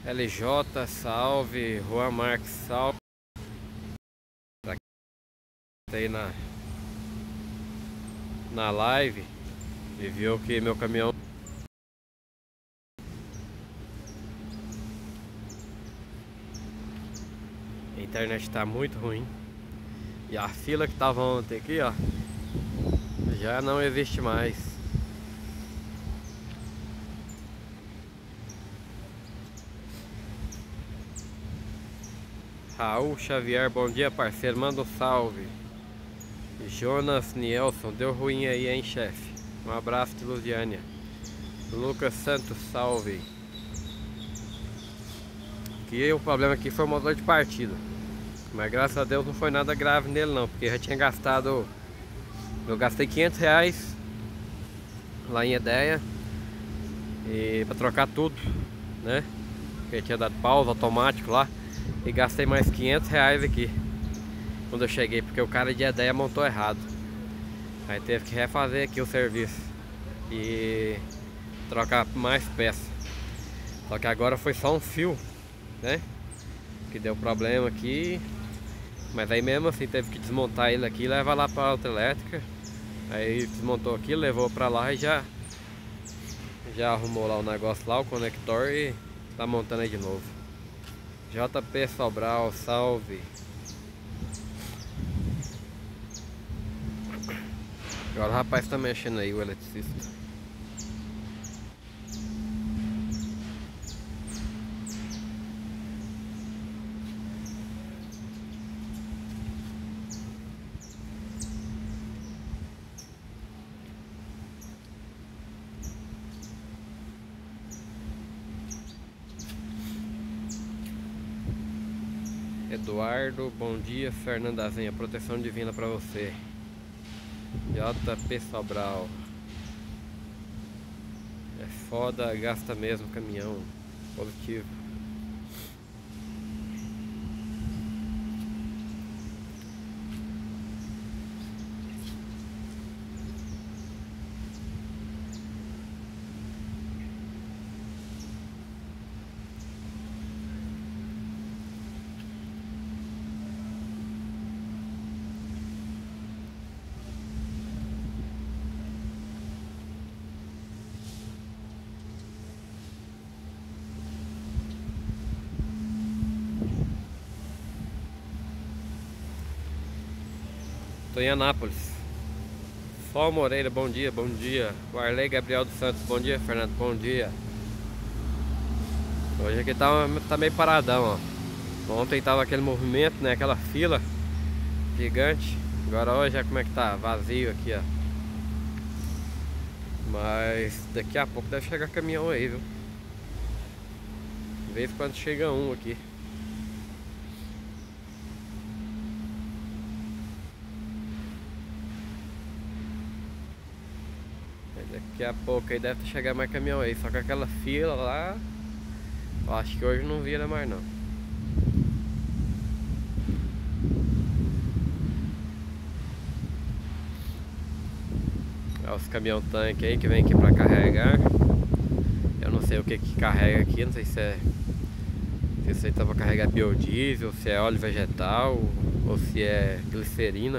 LJ, salve. Juan Marques, salve. Pra quem tá aí na live e viu que meu caminhão a internet tá muito ruim. E a fila que tava ontem aqui, ó, já não existe mais. Raul Xavier, bom dia, parceiro, manda um salve. Jonas Nielson, deu ruim aí, hein, chefe? Um abraço de Lusiânia. Lucas Santos, salve. Que o problema aqui foi o motor de partida, mas graças a Deus não foi nada grave nele não, porque eu já tinha gastado, eu gastei R$500 lá em Edéia e para trocar tudo, né? Porque tinha dado pausa automático lá e gastei mais R$500 aqui quando eu cheguei, porque o cara de Edéia montou errado. Aí teve que refazer aqui o serviço e trocar mais peças. Só que agora foi só um fio, né, que deu problema aqui. Mas aí mesmo assim teve que desmontar ele aqui e levar lá para a autoelétrica. Aí desmontou aqui, levou para lá e já arrumou lá o negócio lá, o conector, e tá montando aí de novo. JP Sobral, salve. Agora o rapaz tá mexendo aí, o eletricista. Eduardo, bom dia. Fernanda Zenha, proteção divina pra você. JP Sobral, é foda, gasta mesmo caminhão. Positivo. Tô em Anápolis. Sol Moreira, bom dia, bom dia. O Arley Gabriel dos Santos, bom dia, Fernando, bom dia. Hoje aqui tá meio paradão, ó. Ontem tava aquele movimento, né, aquela fila gigante. Agora hoje é como é que tá, vazio aqui, ó. Mas daqui a pouco deve chegar caminhão aí, viu? De vez em quando chega um aqui. Daqui a pouco aí deve chegar mais caminhão aí. Só que aquela fila lá, eu acho que hoje não vira mais não. Olha os caminhão tanque aí que vem aqui pra carregar. Eu não sei o que carrega aqui, não sei se é, se isso aí tá pra carregar biodiesel, se é óleo vegetal ou se é glicerina.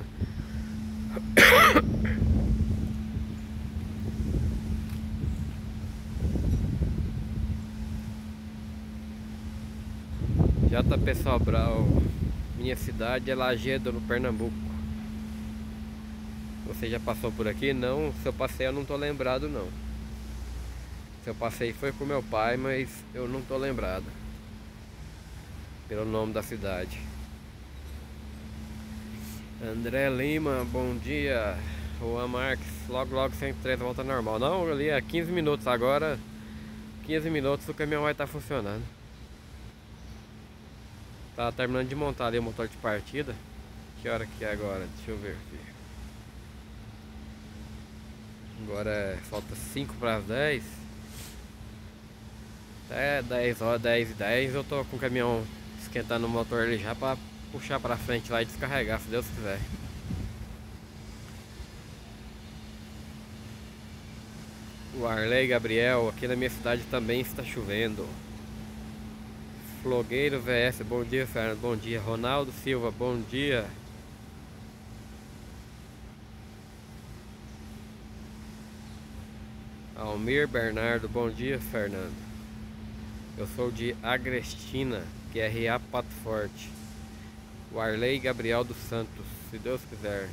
JP Sobral, minha cidade é Lagedo, no Pernambuco. Você já passou por aqui? Não, se eu passei eu não tô lembrado não. Se eu passei foi com meu pai, mas eu não tô lembrado pelo nome da cidade. André Lima, bom dia. Juan Marques, logo 103 volta normal. Não, ali é 15 minutos agora. 15 minutos o caminhão vai estar funcionando. Tá terminando de montar ali o motor de partida. Que hora que é agora? Deixa eu ver aqui. Agora falta 5 para as 10. Até 10 horas, 10h10 eu tô com o caminhão esquentando o motor ali já para puxar para frente lá e descarregar, se Deus quiser. O Arley Gabriel, aqui na minha cidade também está chovendo. Flogueiro VS, bom dia Fernando, bom dia. Ronaldo Silva, bom dia. Almir Bernardo, bom dia Fernando. Eu sou de Agrestina, QRA Pato Forte. Warley Gabriel dos Santos, se Deus quiser.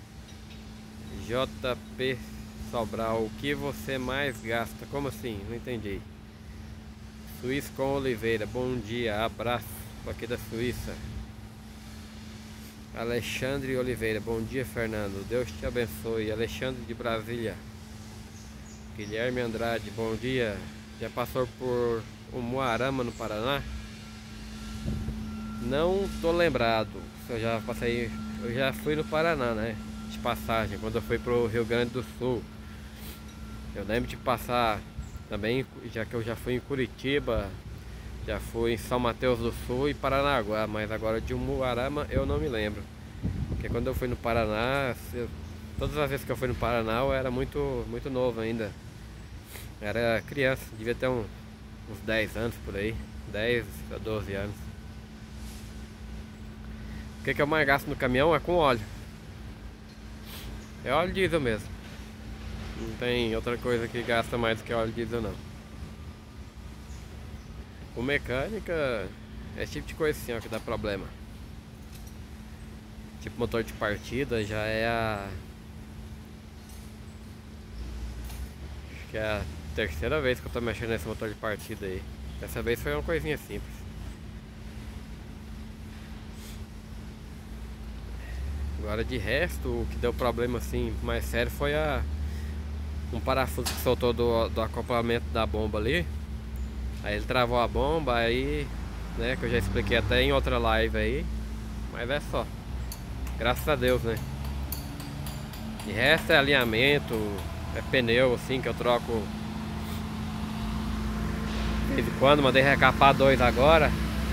JP Sobral, o que você mais gasta? Como assim? Não entendi. Suíça com Oliveira, bom dia, abraço aqui da Suíça. Alexandre Oliveira, bom dia Fernando, Deus te abençoe. Alexandre de Brasília. Guilherme Andrade, bom dia. Já passou por Umuarama no Paraná? Não tô lembrado. Eu já passei, eu já fui no Paraná, né? De passagem, quando eu fui pro Rio Grande do Sul. Eu lembro de passar também, já que eu já fui em Curitiba, já fui em São Mateus do Sul e Paranaguá, mas agora de Umuarama eu não me lembro. Porque quando eu fui no Paraná, todas as vezes que eu fui no Paraná eu era muito novo ainda. Era criança, devia ter uns 10 anos por aí, 10 a 12 anos. O que eu mais gasto no caminhão é com óleo. É óleo diesel mesmo. Não tem outra coisa que gasta mais do que óleo diesel não. O mecânica é esse tipo de coisa assim, ó, que dá problema. Tipo motor de partida já é acho que é a terceira vez que eu tô mexendo nesse motor de partida aí. Dessa vez foi uma coisinha simples. Agora de resto, o que deu problema assim mais sério foi um parafuso que soltou do acoplamento da bomba ali. Aí ele travou a bomba, aí, né, que eu já expliquei até em outra live aí. Mas é só. Graças a Deus, né? De resto é alinhamento, é pneu assim que eu troco de vez em quando. Mandei recapar 2 agora.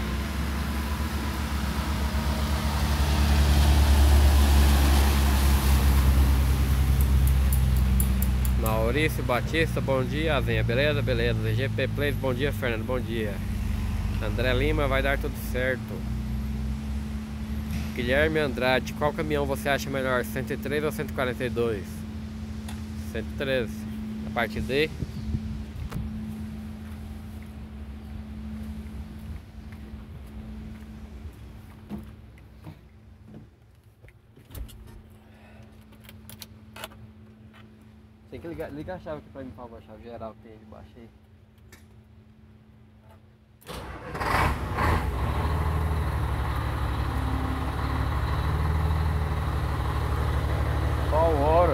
Maurício Batista, bom dia. Azenha, beleza? Beleza. GP Plays, bom dia Fernando, bom dia. André Lima, vai dar tudo certo. Guilherme Andrade, qual caminhão você acha melhor, 103 ou 142? 103, a parte D. Tem que ligar a chave aqui pra mim, por favor, a chave geral que tem aí de baixo aí. Qual hora?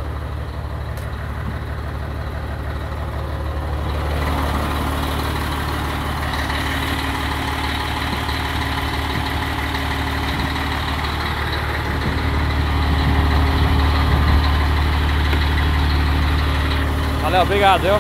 Valeu, obrigado, viu?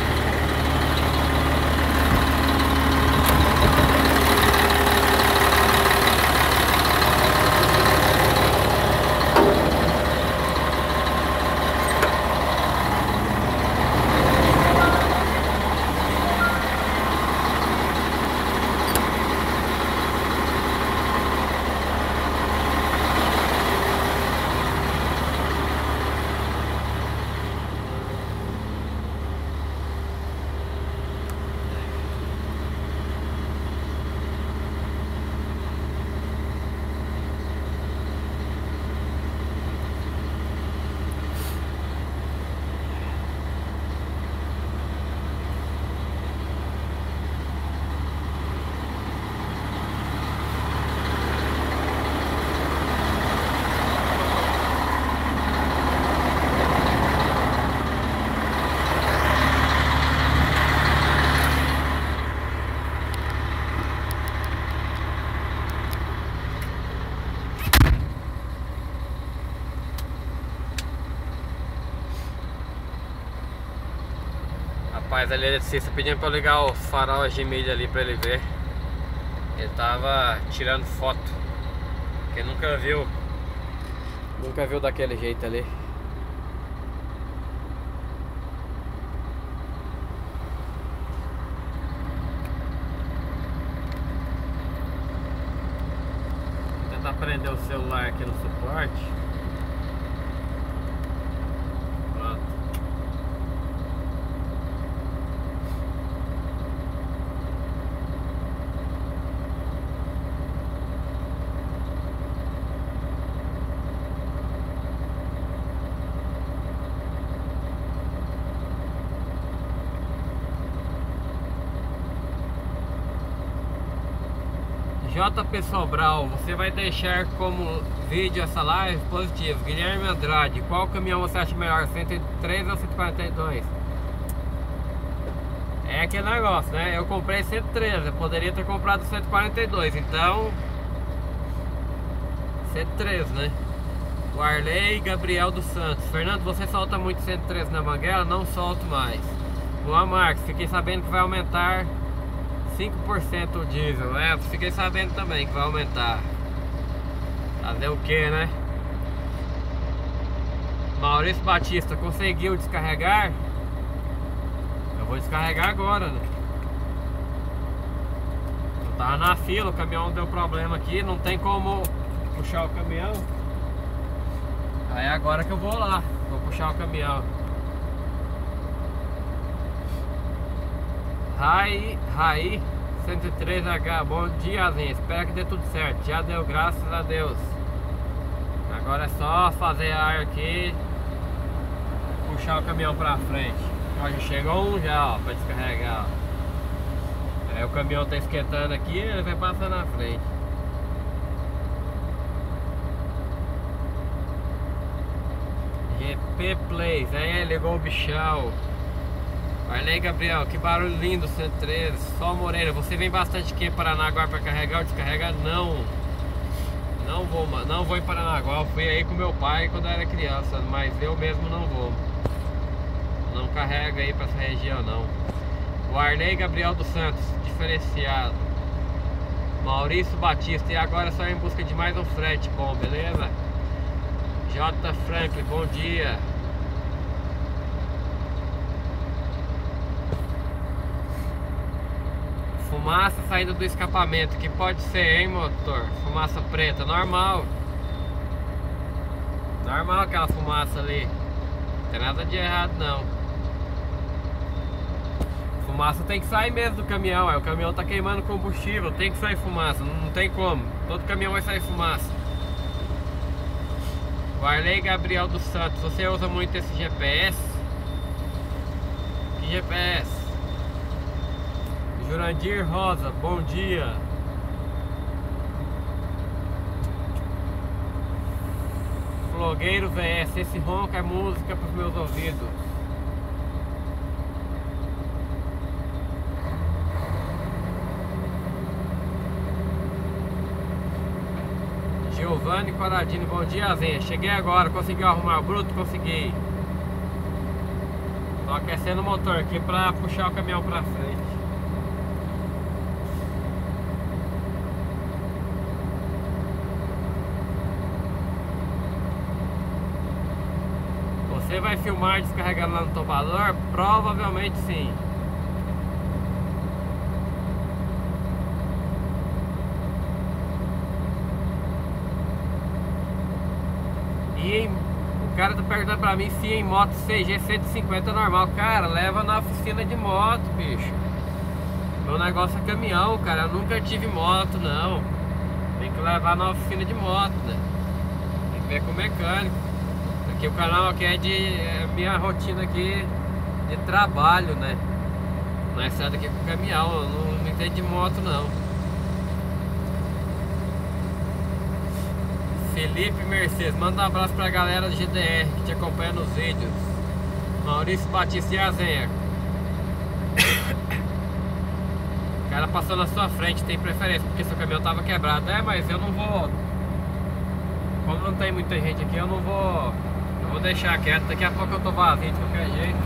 Rapaz, ali eletricista pedindo pra eu ligar o farol de milha ali pra ele ver. Ele tava tirando foto. Porque nunca viu daquele jeito ali. prender o celular aqui no suporte. Pronto. JP Sobral, você vai deixar como vídeo essa live positivo. Guilherme Andrade, qual caminhão você acha melhor, 103 ou 142? É aquele negócio, né? Eu comprei 113, eu poderia ter comprado 142, então 113, né? O Arley Gabriel dos Santos, Fernando, você solta muito 113 na Manguela? Não solto mais. Luan Marques, fiquei sabendo que vai aumentar 5% o diesel, né? Fiquei sabendo também que vai aumentar. Fazer o que, né? Maurício Batista, conseguiu descarregar? Eu vou descarregar agora, né? Eu tava na fila, o caminhão deu problema aqui, não tem como puxar o caminhão. Aí agora que eu vou lá, vou puxar o caminhão. Raí 103H, bom dia, Zinha. Espero que dê tudo certo. Já deu, graças a Deus. Agora é só fazer ar aqui, puxar o caminhão pra frente. Ó, já chegou um já, ó, pra descarregar, ó. Aí o caminhão tá esquentando aqui, ele vai passar na frente. GP Plays, aí ligou o bichão. Arley Gabriel, que barulho lindo, 113. Sol Moreira, você vem bastante aqui em Paranaguá para carregar ou descarregar? Não. Não vou em Paranaguá. Eu fui aí com meu pai quando eu era criança, mas eu mesmo não vou. Não carrega aí para essa região não. O Arley Gabriel dos Santos, diferenciado. Maurício Batista, e agora só em busca de mais um frete bom, beleza? J. Franklin, bom dia. Fumaça saindo do escapamento, que pode ser, hein, motor? Fumaça preta, normal. Normal aquela fumaça ali. Não tem nada de errado não. Fumaça tem que sair mesmo do caminhão. O caminhão tá queimando combustível, tem que sair fumaça, não tem como. Todo caminhão vai sair fumaça. O Arley Gabriel dos Santos, você usa muito esse GPS? Que GPS? Jurandir Rosa, bom dia. Flogueiro VS, esse ronco é música para os meus ouvidos. Giovanni Coradini, bom dia, Zenha. Cheguei agora, conseguiu arrumar o bruto? Consegui. Tô aquecendo o motor aqui para puxar o caminhão para frente. Você vai filmar descarregando lá no topador? Provavelmente sim. E o cara tá perguntando pra mim se em moto CG 150 é normal. Cara, leva na oficina de moto, bicho. Meu negócio é caminhão, cara. Eu nunca tive moto, não. Tem que levar na oficina de moto, né? Tem que ver com o mecânico. Aqui o canal aqui é minha rotina aqui de trabalho, né? Nós saímos daqui com o caminhão, eu não entendo de moto não. Felipe Mercedes, manda um abraço pra galera do GDR que te acompanha nos vídeos. Maurício Batista e Azenha. O cara passou na sua frente, tem preferência, porque seu caminhão tava quebrado. É, mas eu não vou. Como não tem muita gente aqui, eu não vou. Eu vou deixar quieto, daqui a pouco eu tô vazio de qualquer jeito.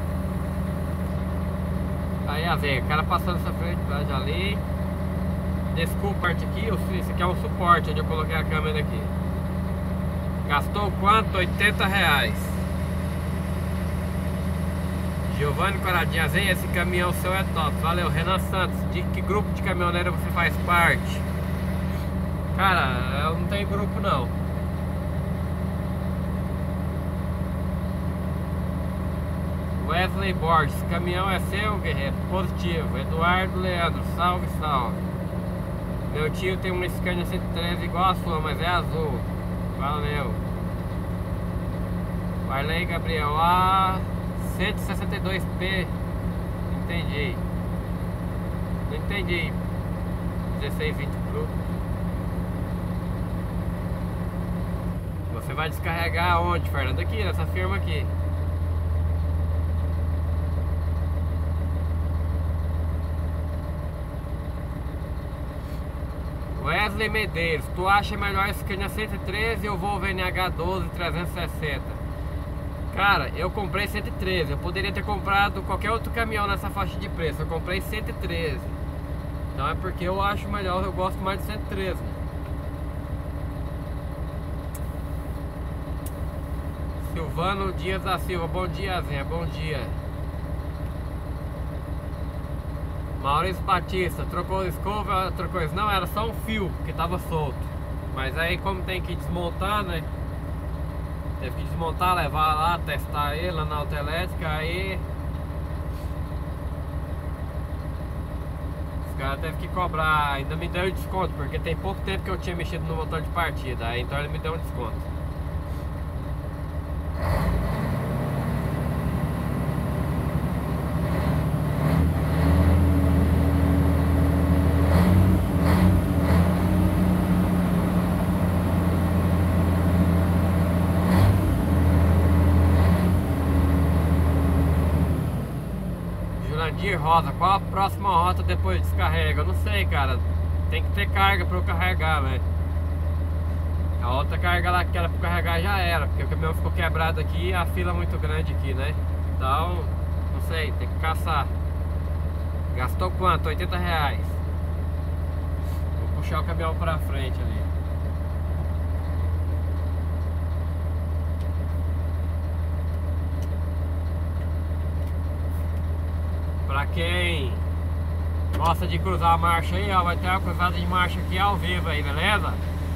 Aí a ver, o cara passando essa frente ali. Desculpa a parte aqui, esse aqui é um suporte onde eu coloquei a câmera aqui. Gastou quanto? R$80. Giovanni Coradinha, esse caminhão seu é top. Valeu. Renan Santos, de que grupo de caminhoneiro você faz parte? Cara, eu não tenho grupo não. Wesley Borges, caminhão é seu, guerreiro? Positivo. Eduardo Leandro, salve, salve. Meu tio tem uma Scania 113 igual a sua, mas é azul. Valeu. Varley Gabriel, 162p. Entendi. Não entendi. 1620 Pro. Você vai descarregar onde, Fernando? Aqui, nessa firma aqui. Wesley Medeiros, tu acha melhor Scania 113 ou Volvo NH12 360? Cara, eu comprei 113. Eu poderia ter comprado qualquer outro caminhão nessa faixa de preço. Eu comprei 113. Então é porque eu acho melhor, eu gosto mais de 113. Silvano Dias da Silva, bom dia, Zinha, bom dia. Maurício Batista, trocou escova, trocou isso. Não, era só um fio que tava solto. Mas aí como tem que desmontar, né? Teve que desmontar, levar lá, testar ele lá na autoelétrica. Aí os caras teve que cobrar, ainda me deu desconto, porque tem pouco tempo que eu tinha mexido no motor de partida. Aí então ele me deu um desconto. Rosa, qual a próxima rota depois descarrega? Eu não sei, cara. Tem que ter carga para eu carregar, né? A outra carga lá que era para carregar já era, porque o caminhão ficou quebrado aqui e a fila é muito grande aqui, né? Então, não sei, tem que caçar. Gastou quanto? R$80. Vou puxar o caminhão para frente ali. Pra quem gosta de cruzar a marcha aí, ó, vai ter uma cruzada de marcha aqui ao vivo aí, beleza?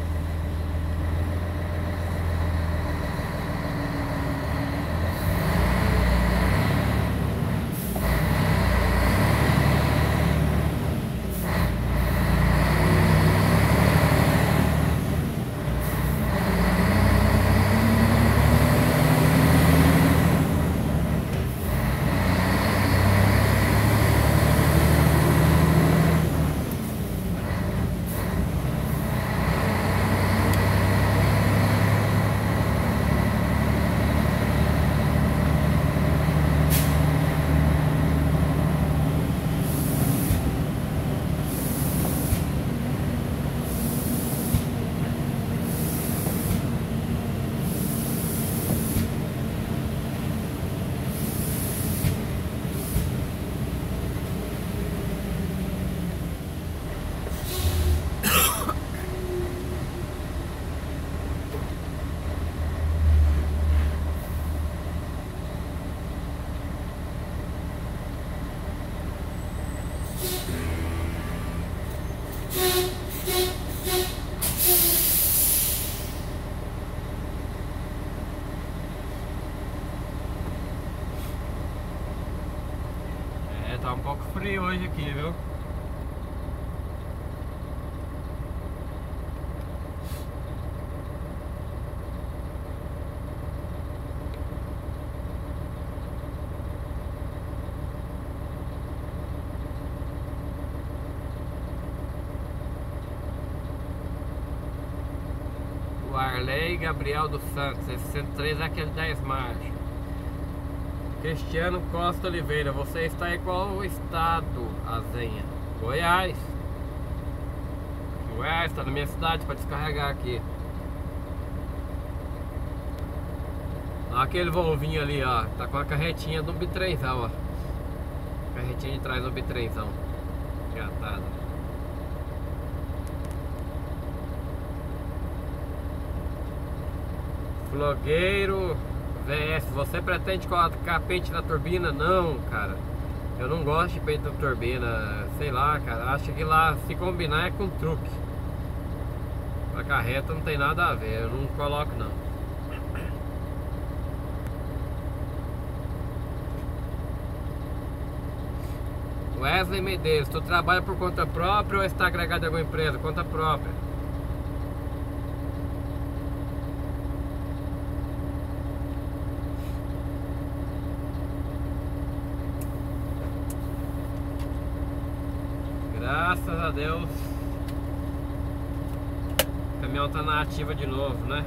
Tá um pouco frio hoje aqui, viu? O Arley Gabriel dos Santos, esse 103 é aquele 10 marchas. Cristiano Costa Oliveira, você está em qual estado, Azenha? Goiás. Goiás, está na minha cidade para descarregar aqui. Aquele Volvinho ali, ó, tá com a carretinha do bitrenzão, ó. Carretinha de trás do bitrenzão. Engatada. Flogueiro VS, você pretende colocar pente na turbina? Não, cara. Eu não gosto de pente na turbina. Sei lá, cara. Acho que lá, se combinar, é com truque. Pra carreta não tem nada a ver. Eu não coloco, não. Wesley Medeiros, tu trabalha por conta própria ou está agregado em alguma empresa? Conta própria. Graças a Deus o caminhão tá na ativa de novo, né?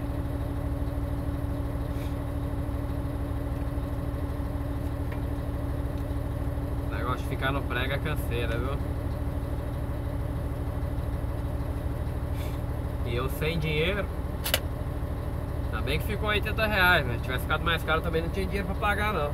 O negócio de ficar no prego é canseira, viu? E eu sem dinheiro. Ainda bem que ficou R$80, né? Se tivesse ficado mais caro também não tinha dinheiro pra pagar, não.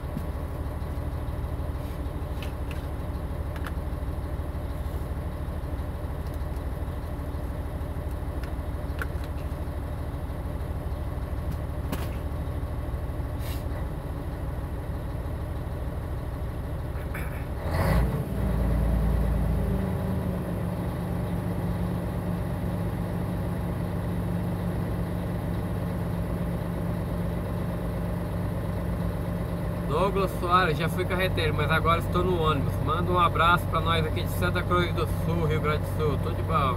Douglas Soares, já fui carreteiro, mas agora estou no ônibus. Manda um abraço pra nós aqui de Santa Cruz do Sul, Rio Grande do Sul. Tudo de bom.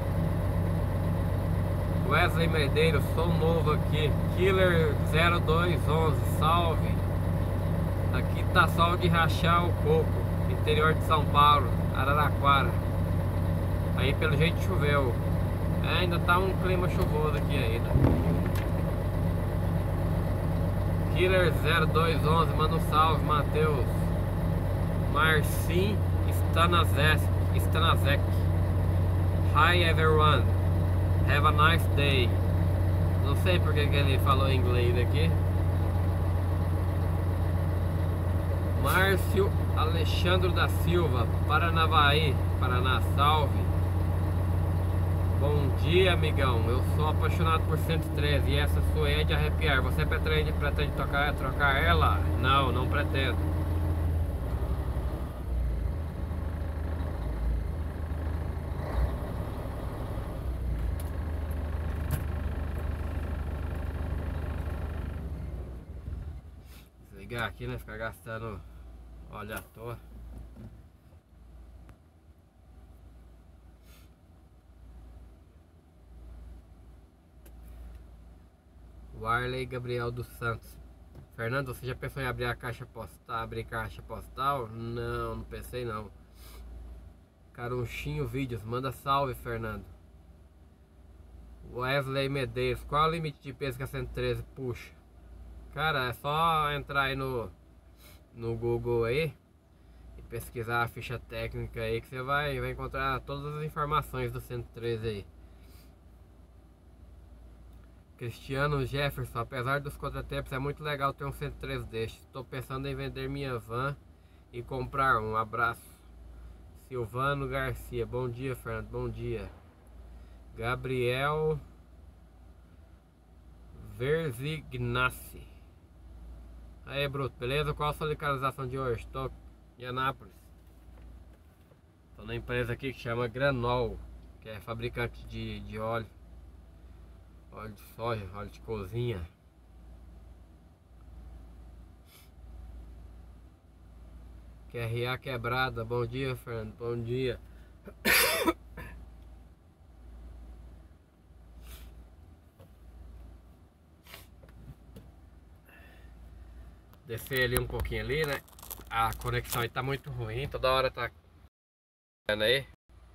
Wesley Medeiros, sou novo aqui. Killer 0211, salve. Aqui tá sol de rachar o coco, interior de São Paulo, Araraquara. Aí pelo jeito choveu. Ainda tá um clima chuvoso aqui ainda. Killer 0211, manda um salve, Matheus. Marcin Stanazek. Hi everyone, have a nice day. Não sei porque ele falou em inglês aqui. Márcio Alexandre da Silva, Paranavaí, Paraná, salve. Bom dia, amigão. Eu sou apaixonado por 113 e essa sua é de arrepiar. Você pretende trocar ela? Não, não pretendo. Desligar aqui, né? Ficar gastando óleo à toa. Warley Gabriel dos Santos. Fernando, você já pensou em abrir a caixa postal? Abrir caixa postal? Não, não pensei não. Carunchinho Vídeos, manda salve, Fernando. Wesley Medeiros, qual é o limite de peso que a 113 puxa? Cara, é só entrar aí no Google aí e pesquisar a ficha técnica aí que você vai encontrar todas as informações do 113 aí. Cristiano Jefferson, apesar dos contratempos, é muito legal ter um 103 deste. Estou pensando em vender minha van e comprar um. Abraço. Silvano Garcia, bom dia, Fernando, bom dia. Gabriel Verzignassi. Aí, Bruto, beleza? Qual a sua localização de hoje? Estou em Anápolis. Estou na empresa aqui que chama Granol, que é fabricante de óleo. Óleo de soja, óleo de cozinha. QRA quebrada, bom dia, Fernando, bom dia. Descer ali um pouquinho ali, né? A conexão aí tá muito ruim, toda hora tá vendo aí.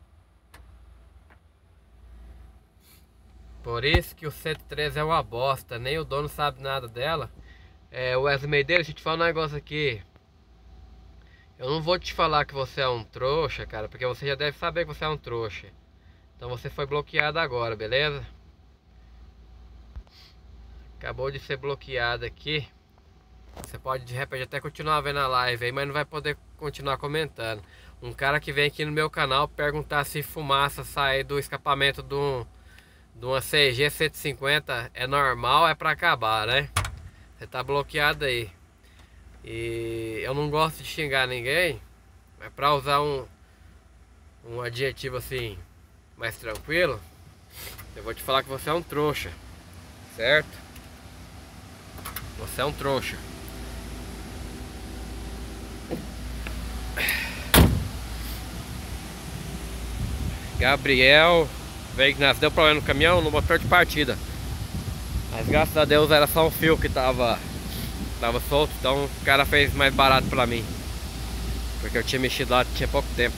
Por isso que o 113 é uma bosta, nem o dono sabe nada dela. O Wesley Medeiros, deixa eu te falar um negócio aqui. Eu não vou te falar que você é um trouxa, cara, porque você já deve saber que você é um trouxa. Então você foi bloqueado agora, beleza? Acabou de ser bloqueado aqui. Você pode de repente até continuar vendo a live aí, mas não vai poder continuar comentando. Um cara que vem aqui no meu canal perguntar se fumaça sai do escapamento de uma CG 150 é normal, é pra acabar, né? Você tá bloqueado aí. E eu não gosto de xingar ninguém, mas pra usar um adjetivo assim mais tranquilo, eu vou te falar que você é um trouxa, certo? Você é um trouxa. Gabriel veio que deu problema no caminhão, no motor de partida. Mas graças a Deus era só um fio que tava solto, então o cara fez mais barato pra mim, porque eu tinha mexido lá, tinha pouco tempo.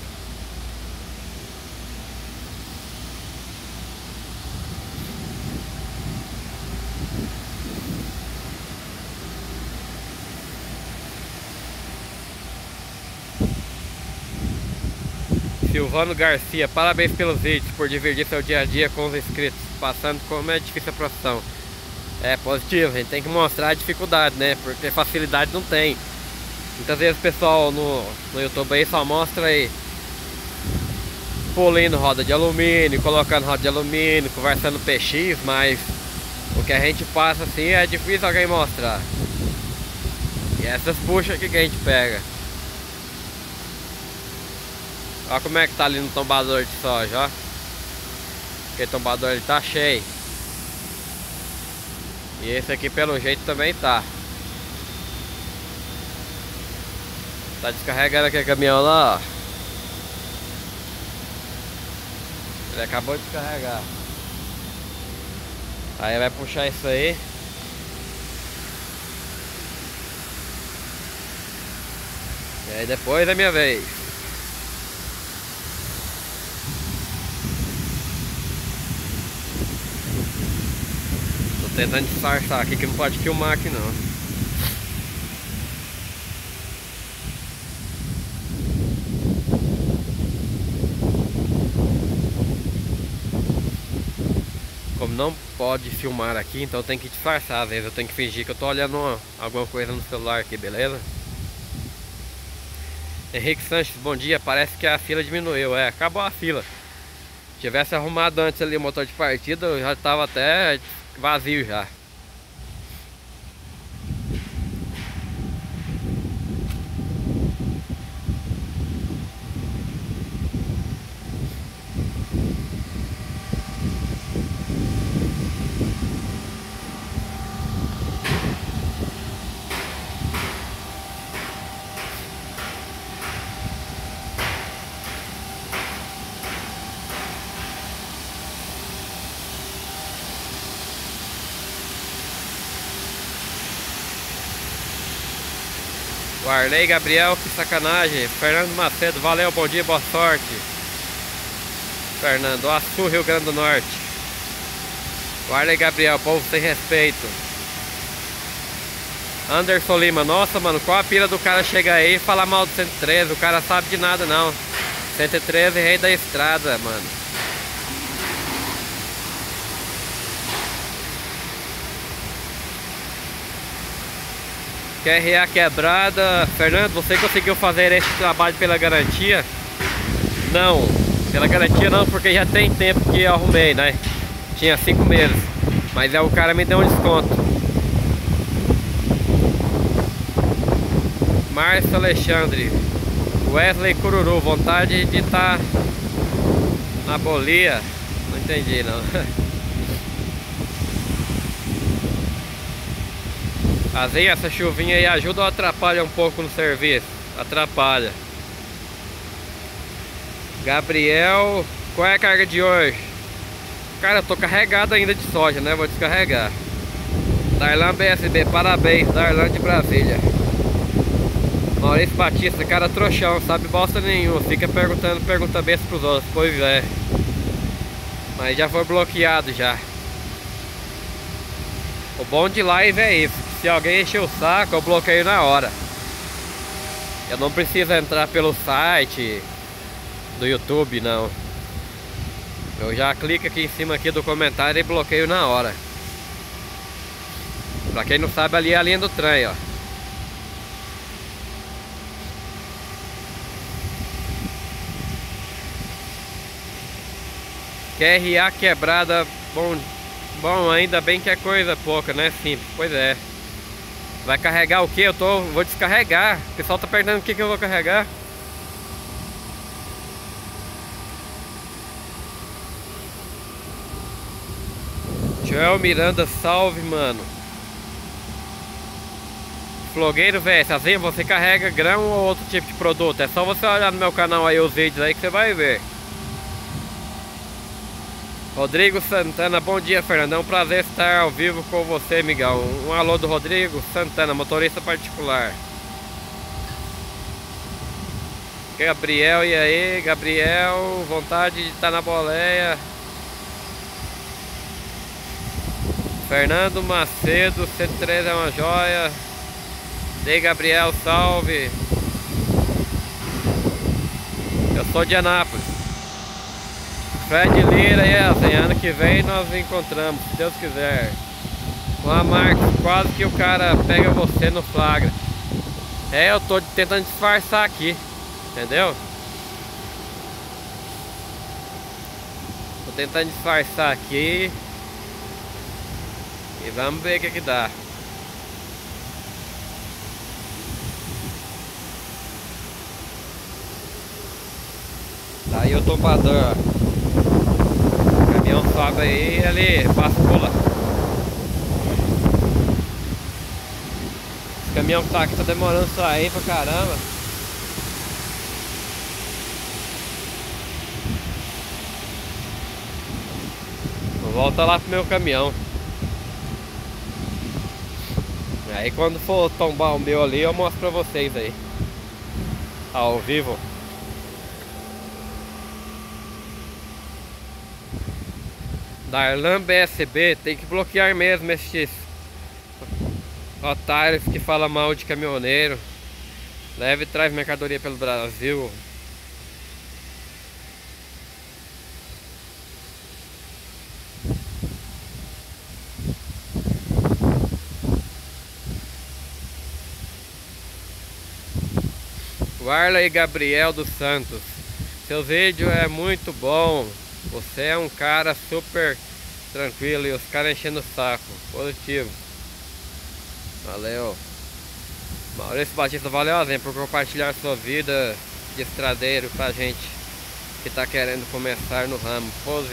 Silvano Garcia, parabéns pelos vídeos, por dividir seu dia a dia com os inscritos, passando como é difícil a profissão. É positivo, a gente tem que mostrar a dificuldade, né? Porque facilidade não tem. Muitas vezes o pessoal no YouTube aí só mostra aí polindo roda de alumínio, colocando roda de alumínio, conversando PX, mas o que a gente passa assim é difícil alguém mostrar. E essas puxas aqui que a gente pega. Olha como é que tá ali no tombador de soja, ó. Aquele tombador ele tá cheio. E esse aqui pelo jeito também tá. Tá descarregando aquele caminhão lá, ó. Ele acabou de descarregar. Aí vai puxar isso aí. E aí depois é minha vez. Tô tentando disfarçar aqui que não pode filmar aqui não. Como não pode filmar aqui, então tem que disfarçar. Às vezes eu tenho que fingir que eu tô olhando alguma coisa no celular aqui, beleza? Henrique Sanches, bom dia. Parece que a fila diminuiu. É, acabou a fila. Se tivesse arrumado antes ali o motor de partida, eu já tava até vazio já. Arley Gabriel, que sacanagem. Fernando Macedo, valeu, bom dia, boa sorte. Fernando, Açu, Rio Grande do Norte. Arley Gabriel, povo sem respeito. Anderson Lima, nossa mano, qual a pira do cara chegar aí e falar mal do 113? O cara sabe de nada não. 113, rei da estrada, mano. QRA quebrada. Fernando, você conseguiu fazer esse trabalho pela garantia? Não, pela garantia não, porque já tem tempo que eu arrumei, né? Tinha 5 meses. Mas o cara me deu um desconto. Márcio Alexandre, Wesley Cururu, vontade de estar na bolia. Não entendi não. Às vezes essa chuvinha aí ajuda ou atrapalha um pouco no serviço? Atrapalha. Gabriel, qual é a carga de hoje? Cara, eu tô carregado ainda de soja, né? Vou descarregar. Darlan BSB, parabéns, Darlan de Brasília. Maurício Batista, cara trouxão, sabe bosta nenhuma. Fica perguntando pergunta besta pros outros. Pois é. Mas já foi bloqueado já. O bom de live é isso. Se alguém encher o saco, eu bloqueio na hora. Eu não preciso entrar pelo site do YouTube, não. Eu já clico aqui em cima aqui do comentário e bloqueio na hora. Pra quem não sabe, ali é a linha do trem, ó. QRA quebrada Bom, bom, ainda bem que é coisa pouca, né? Simples, pois é. Vai carregar o que? Vou descarregar. O pessoal tá perguntando o que eu vou carregar. Joel Miranda, salve, mano. Flogueiro, velho, assim você carrega grão ou outro tipo de produto? É só você olhar no meu canal aí os vídeos aí que você vai ver. Rodrigo Santana, bom dia, Fernando. É um prazer estar ao vivo com você, amigão. Um alô do Rodrigo Santana, motorista particular. Gabriel, e aí, Gabriel, vontade de estar na boleia. Fernando Macedo, 103 é uma joia. Ei, Gabriel, salve. Eu sou de Anápolis. Fred Lira, assim, ano que vem nós nos encontramos, se Deus quiser. Com a Marcos, quase que o cara pega você no flagra. É, eu tô tentando disfarçar aqui, entendeu? Tô tentando disfarçar aqui. E vamos ver o que dá. Tá aí o tombador, ó. O caminhão sobe aí e ele bascula. Esse caminhão que tá aqui tá demorando a sair pra caramba. Vou voltar lá pro meu caminhão. Aí quando for tombar o meu ali eu mostro pra vocês aí, ao vivo. Darlan BSB, tem que bloquear mesmo esses otários que falam mal de caminhoneiro. Leve e traz mercadoria pelo Brasil. Warley Gabriel dos Santos, seu vídeo é muito bom. Você é um cara super tranquilo e os caras enchendo o saco. Positivo. Valeu. Maurício Batista, valeu, Azen, por compartilhar sua vida de estradeiro pra gente que tá querendo começar no ramo. Pose.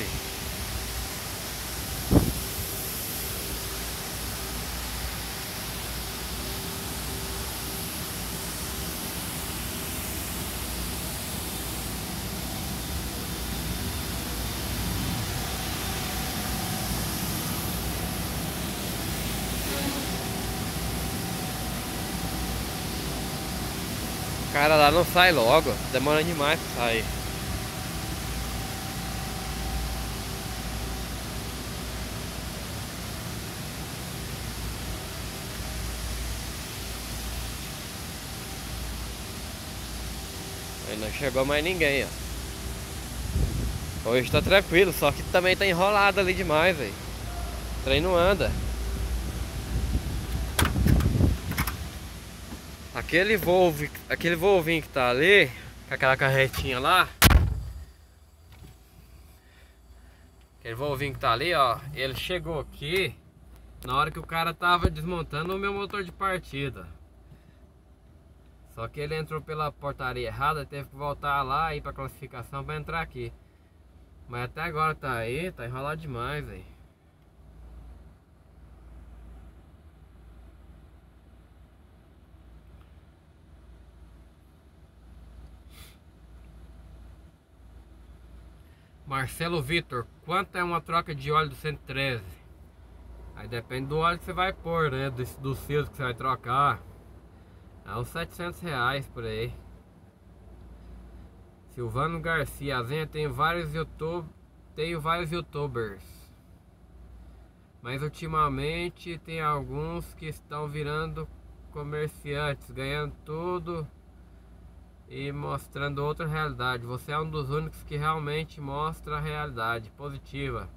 O cara lá não sai logo, demora demais pra sair. Aí não chegou mais ninguém, ó. Hoje tá tranquilo, só que também tá enrolado ali demais, velho. O trem não anda. Aquele Volvinho que tá ali, com aquela carretinha lá. Aquele Volvinho que tá ali, ó. Ele chegou aqui na hora que o cara tava desmontando o meu motor de partida. Só que ele entrou pela portaria errada, teve que voltar lá e ir pra classificação pra entrar aqui. Mas até agora tá aí, tá enrolado demais, velho. Marcelo Vitor, quanto é uma troca de óleo do 113? Aí depende do óleo que você vai pôr, né? Dos fios que você vai trocar. É uns R$700 por aí. Silvano Garcia, Azenha, tenho vários youtubers. Mas ultimamente tem alguns que estão virando comerciantes, ganhando tudo e mostrando outra realidade. Você é um dos únicos que realmente mostra a realidade positiva.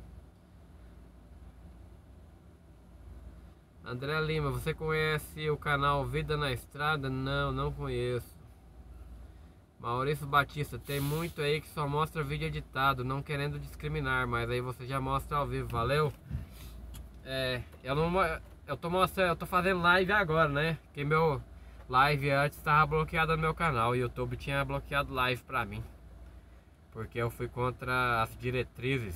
André Lima, você conhece o canal Vida na Estrada? Não, não conheço. Maurício Batista, tem muito aí que só mostra vídeo editado, não querendo discriminar, mas aí você já mostra ao vivo, valeu? Eu tô fazendo live agora, né? Que meu live antes estava bloqueado no meu canal, o YouTube tinha bloqueado live pra mim, porque eu fui contra as diretrizes.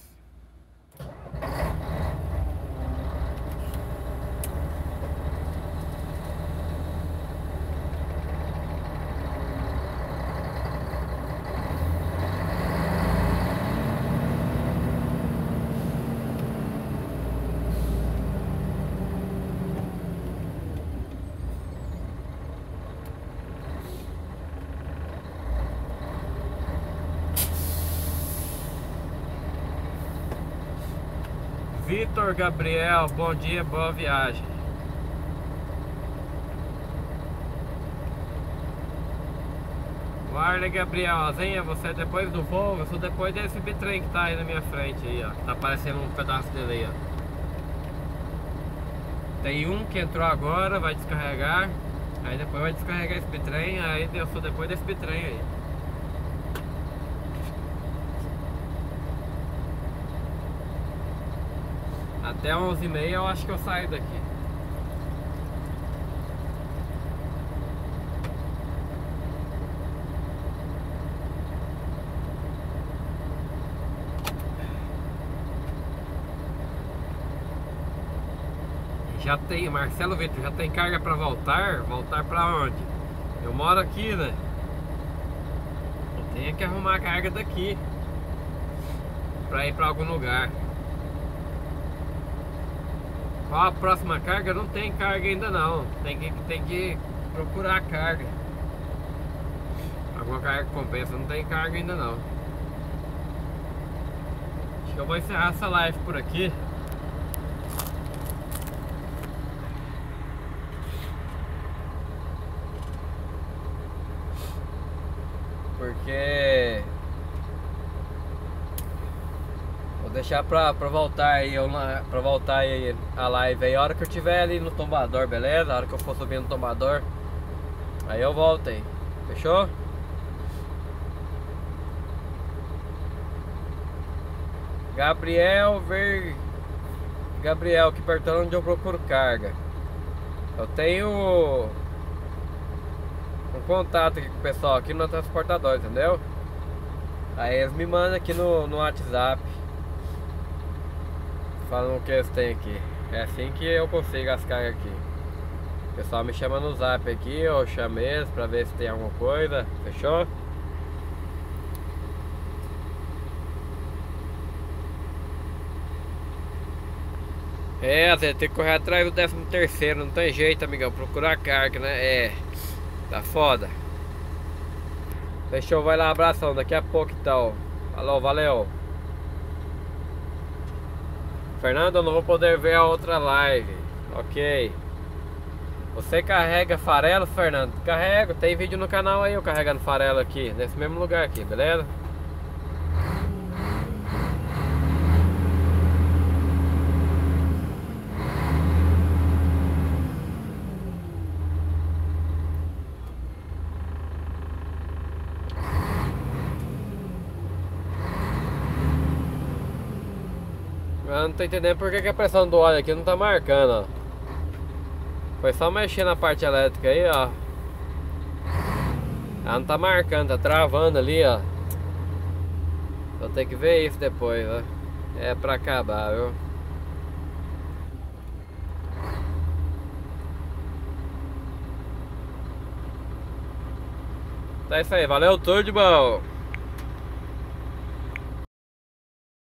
Vitor Gabriel, bom dia, boa viagem. Warley Gabriel, Azenha, você é depois do voo? Eu sou depois desse bitrem que tá aí na minha frente aí, ó. Tá aparecendo um pedaço dele aí, ó. Tem um que entrou agora, vai descarregar. Aí depois vai descarregar esse bitrem, aí eu sou depois desse bitrem aí. Até 11h30 eu acho que eu saio daqui. Já tem, Marcelo Vitor, já tem carga pra voltar? Voltar pra onde? Eu moro aqui, né? Eu tenho que arrumar a carga daqui pra ir pra algum lugar. Qual a próxima carga? Não tem carga ainda não. Tem que procurar a carga. Alguma carga que compensa. Não tem carga ainda não. Acho que eu vou encerrar essa live por aqui. Porque vou deixar pra voltar aí, pra voltar aí a live aí a hora que eu tiver ali no tombador, beleza? A hora que eu for subir no tombador, aí eu volto aí, fechou? Gabriel, que perguntando onde eu procuro carga. Eu tenho um contato aqui com o pessoal aqui no transportador, entendeu? Aí eles me mandam aqui no WhatsApp, falando o que eles têm aqui. É assim que eu consigo as cargas aqui. O pessoal me chama no zap aqui, eu chamo eles pra ver se tem alguma coisa, fechou? Você tem que correr atrás do 13º, não tem jeito, amigão, procurar carga, né? Tá foda. Fechou, vai lá, abração, daqui a pouco então. Falou, valeu. Fernando, eu não vou poder ver a outra live. Ok. Você carrega farelo, Fernando? Carrego, tem vídeo no canal aí eu carregando farelo aqui, nesse mesmo lugar aqui, beleza? Eu não tô entendendo porque que a pressão do óleo aqui não tá marcando, ó. Foi só mexer na parte elétrica aí, ó. Ela não tá marcando, tá travando ali, ó. Vou ter que ver isso depois, ó. É pra acabar, viu? Tá isso aí, valeu tudo de bom.